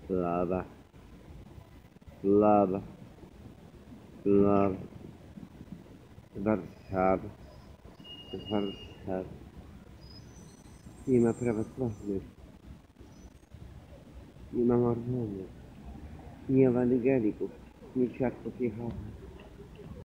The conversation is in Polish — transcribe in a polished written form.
Lava, lava, lava. Warszawa, Warszawa. Nie ma prawosławnych, nie ma mormonów, nie ma ewangelików, nie świadków Jehowy.